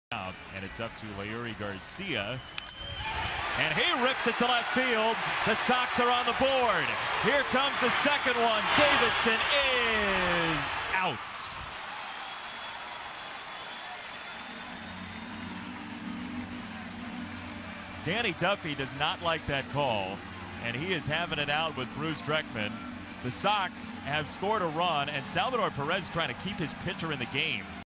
And it's up to Leury Garcia. And he rips it to left field. The Sox are on the board. Here comes the second one. Davidson is out. Danny Duffy does not like that call, and he is having it out with Bruce Dreckman. The Sox have scored a run, and Salvador Perez trying to keep his pitcher in the game.